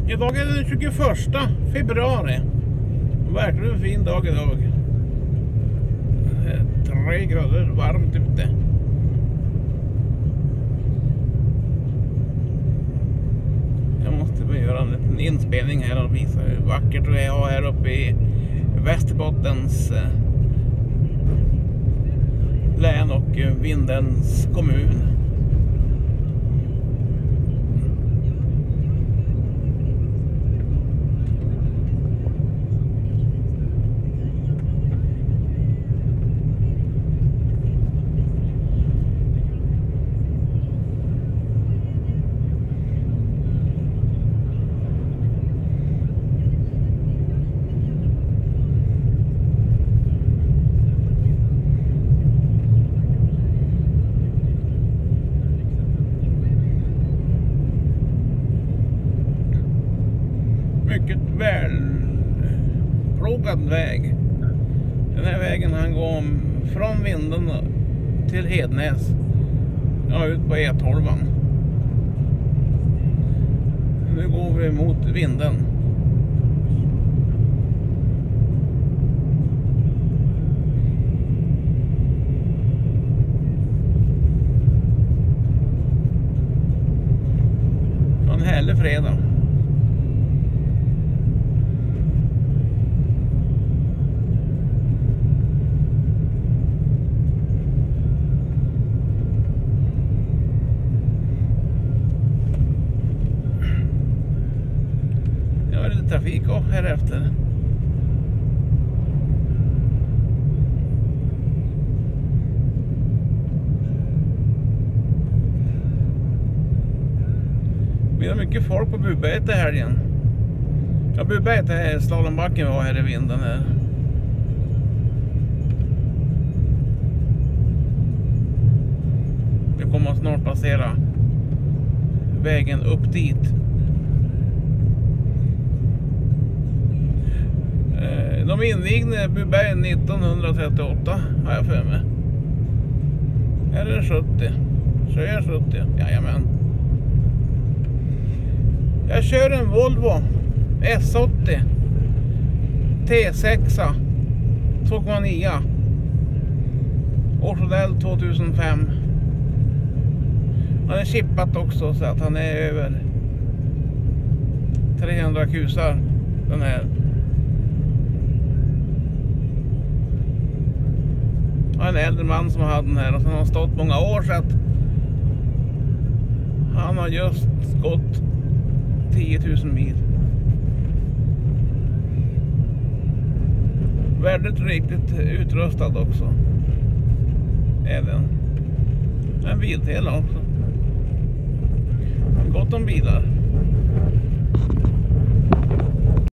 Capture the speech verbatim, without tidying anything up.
Idag är det den tjugoförsta februari. Verkligen en fin dag idag. Tre grader varmt ute. Jag måste bara göra en liten inspelning här och visa hur vackert det är här uppe i Västerbottens län och Vindelns kommun. Mycket väl plogad väg. Den här vägen han går från Vindeln till Hednäs. Ja, ut på E tolv. Nu går vi mot Vindeln. En härlig fredag. Trafik och här efter. Vi har mycket folk på Buberget här igen. Ja, Buberget är slalombacken var här i vinden här. Vi kommer snart passera vägen upp dit. De invigde Buberg nittonhundratrettioåtta har jag för mig. Är det sjuttio? Så är jag sjuttio? Jajamän. Jag kör en Volvo S åttio T sex två komma nio årsmodell tvåtusenfem. Han är chippat också så att han är över trehundra kusar den här. En äldre man som hade den här och som har stått många år så att han har just gått tio tusen mil. Väldigt riktigt utrustad också. Är den. En biltela också. Gott om bilar.